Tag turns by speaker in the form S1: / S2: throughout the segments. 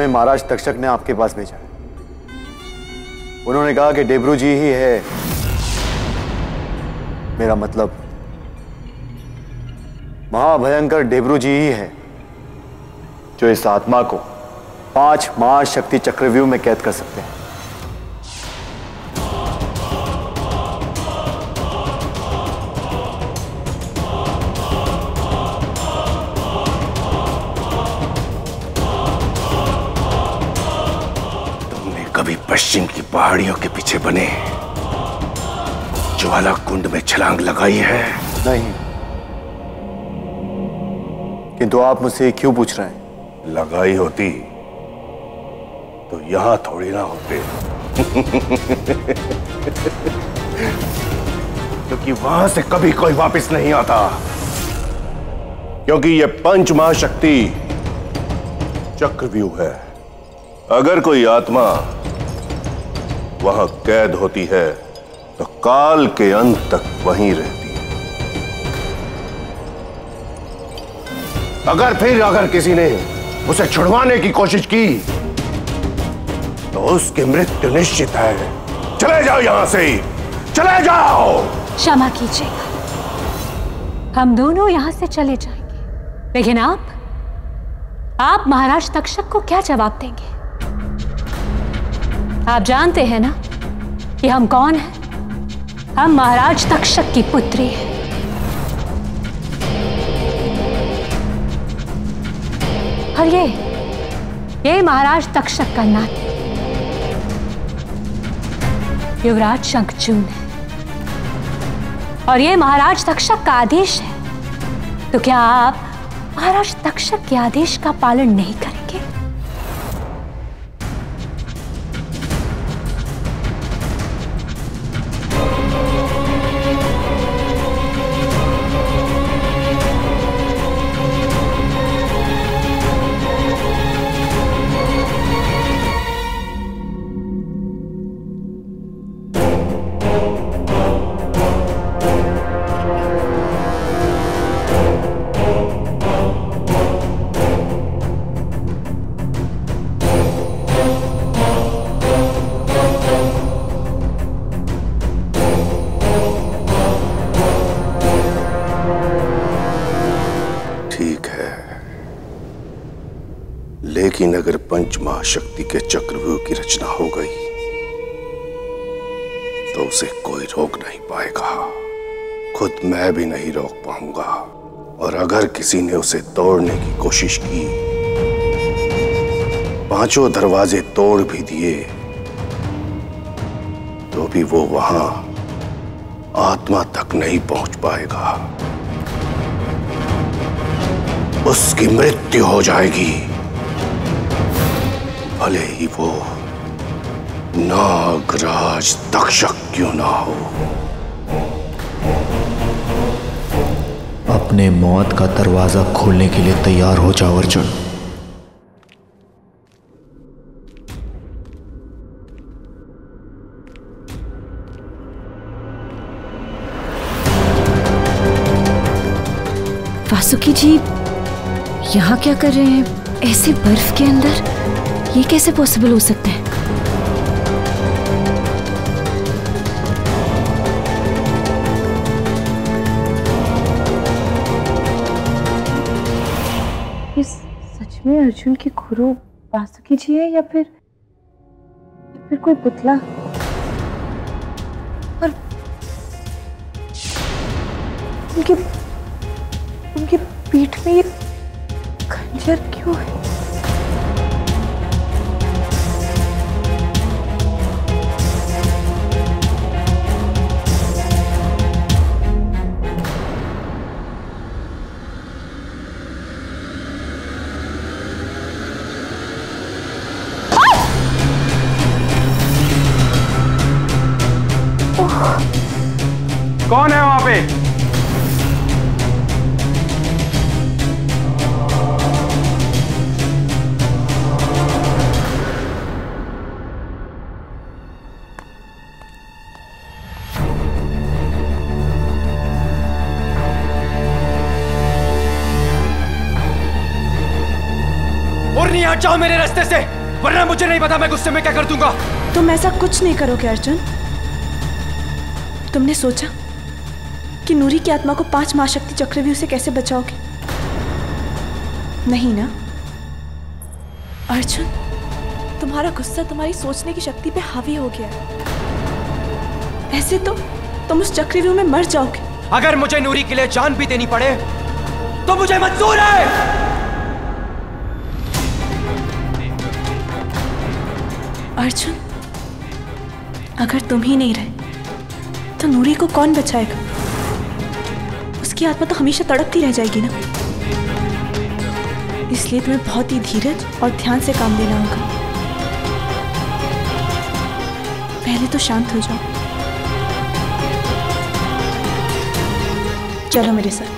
S1: हमें महाराज तक्षक ने आपके पास भेजा है। उन्होंने कहा कि डेब्रू जी ही है, मेरा मतलब महाभयंकर डेब्रू जी ही है जो इस आत्मा को 5 महाशक्ति चक्रव्यूह में कैद कर सकते हैं।
S2: तुमने कभी पश्चिम की पहाड़ियों के पीछे बने ज्वाला कुंड में छलांग लगाई है?
S1: नहीं, किंतु आप मुझसे क्यों पूछ रहे हैं?
S2: लगाई होती तो यहां थोड़ी ना होते। क्योंकि वहां से कभी कोई वापस नहीं आता, क्योंकि यह 5 महाशक्ति चक्रव्यूह है। अगर कोई आत्मा वहां कैद होती है तो काल के अंत तक वहीं रहती है। अगर किसी ने उसे छुड़वाने की कोशिश की तो उसकी मृत्यु निश्चित है। चले जाओ यहां से, चले जाओ।
S3: क्षमा कीजिएगा, हम दोनों यहां से चले जाएंगे, लेकिन आप महाराज तक्षक को क्या जवाब देंगे? आप जानते हैं ना कि हम कौन हैं? हम महाराज तक्षक की पुत्री हैं। और ये महाराज तक्षक का नाती युवराज शंखचूड है, और ये महाराज तक्षक का आदेश है। तो क्या आप महाराज तक्षक के आदेश का पालन नहीं करेंगे?
S2: लेकिन अगर 5 महाशक्ति के चक्रव्यूह की रचना हो गई तो उसे कोई रोक नहीं पाएगा, खुद मैं भी नहीं रोक पाऊंगा। और अगर किसी ने उसे तोड़ने की कोशिश की, 5 दरवाजे तोड़ भी दिए, तो भी वो वहां आत्मा तक नहीं पहुंच पाएगा। उसकी मृत्यु हो जाएगी, भले ही वो नागराज तक्षक क्यों ना हो।
S4: अपने मौत का दरवाजा खोलने के लिए तैयार हो जाओ अर्जुन।
S5: वासुकी जी यहाँ क्या कर रहे हैं? ऐसे बर्फ के अंदर ये कैसे पॉसिबल हो सकता है?
S6: ये सच में अर्जुन की गुरु वासुकी जी है या फिर कोई पुतला? और उनकी पीठ में ये खंजर क्यों है?
S7: कौन है वहां पे?
S8: हट जाओ मेरे रास्ते से, वरना मुझे नहीं पता मैं गुस्से में क्या कर दूंगा।
S6: तुम ऐसा कुछ नहीं करोगे अर्जुन। तुमने सोचा कि नूरी की आत्मा को 5 महाशक्ति चक्रव्यूह से कैसे बचाओगे? नहीं ना अर्जुन, तुम्हारा गुस्सा तुम्हारी सोचने की शक्ति पे हावी हो गया है। ऐसे तो तुम उस चक्रव्यूह में मर जाओगे।
S8: अगर मुझे नूरी के लिए जान भी देनी पड़े तो मुझे मंजूर है।
S6: अर्जुन, अगर तुम ही नहीं रहे तो नूरी को कौन बचाएगा? उसकी आत्मा तो हमेशा तड़पती रह जाएगी ना। इसलिए तुम्हें बहुत ही धीरज और ध्यान से काम लेना होगा। पहले तो शांत हो जाओ। चलो मेरे साथ।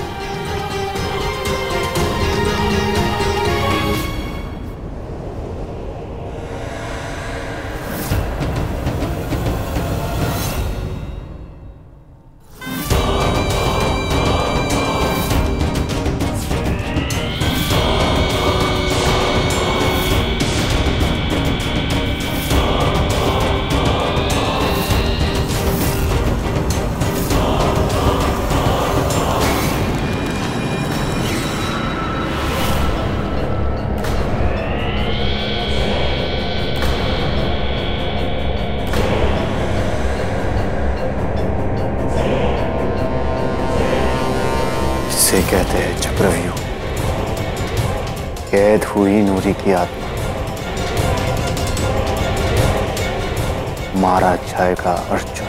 S1: इसे कहते हैं चक्रव्यूह। कैद हुई नूरी की आत्मा, मारा जाएगा अर्जुन।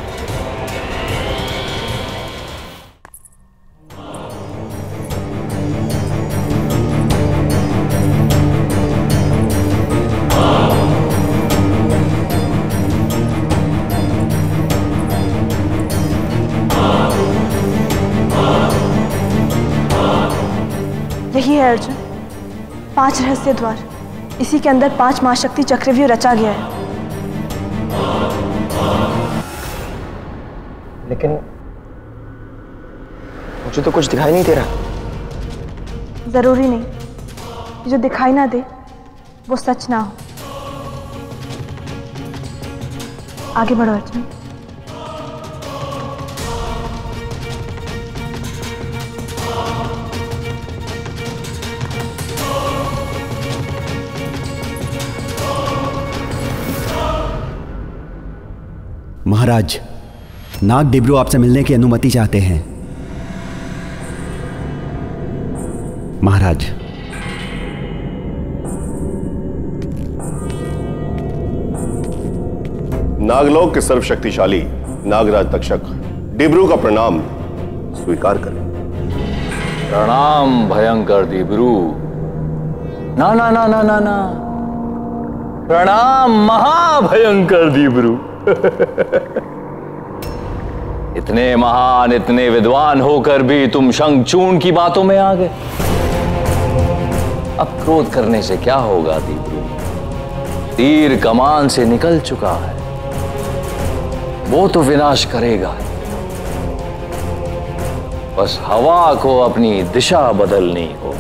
S6: यही है अर्जुन, 5 रहस्य द्वार। इसी के अंदर 5 महाशक्ति चक्रव्यूह रचा गया है।
S9: लेकिन मुझे तो कुछ दिखाई नहीं दे रहा।
S6: जरूरी नहीं जो दिखाई ना दे वो सच ना हो। आगे बढ़ो अर्जुन।
S10: महाराज, नाग डिब्रू आपसे मिलने की अनुमति चाहते हैं। महाराज,
S2: नागलोक के सर्वशक्तिशाली नागराज तक्षक डिब्रू का प्रणाम स्वीकार करें।
S11: प्रणाम भयंकर डिब्रू। ना ना ना ना ना ना, प्रणाम महाभयंकर डिब्रू। इतने महान, इतने विद्वान होकर भी तुम शंखचूर्ण की बातों में आ गए। अब क्रोध करने से क्या होगा डिब्रू? तीर कमान से निकल चुका है, वो तो विनाश करेगा। बस हवा को अपनी दिशा बदलनी हो।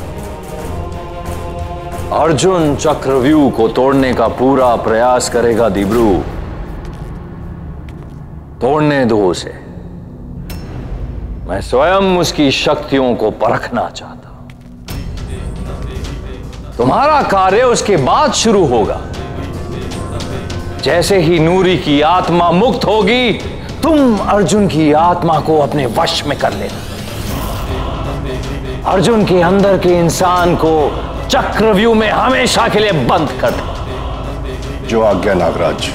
S11: अर्जुन चक्रव्यूह को तोड़ने का पूरा प्रयास करेगा डिब्रू। तोड़ने दो उसे। मैं स्वयं उसकी शक्तियों को परखना चाहता हूं। तुम्हारा कार्य उसके बाद शुरू होगा। जैसे ही नूरी की आत्मा मुक्त होगी, तुम अर्जुन की आत्मा को अपने वश में कर लेना। अर्जुन के अंदर के इंसान को चक्रव्यूह में हमेशा के लिए बंद कर दो।
S2: जो आज्ञा नागराज।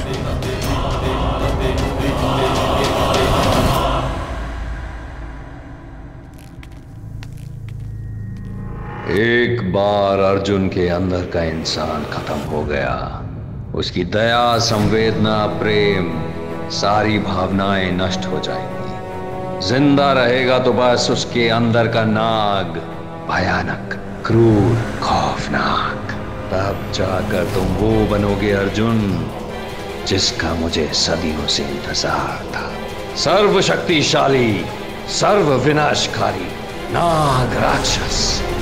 S11: एक बार अर्जुन के अंदर का इंसान खत्म हो गया, उसकी दया, संवेदना, प्रेम, सारी भावनाएं नष्ट हो जाएंगी। जिंदा रहेगा तो बस उसके अंदर का नाग, भयानक, क्रूर, खौफनाक। तब जाकर तुम वो बनोगे अर्जुन जिसका मुझे सदियों से इंतजार था। सर्वशक्तिशाली, सर्व विनाशकारी नाग राक्षस।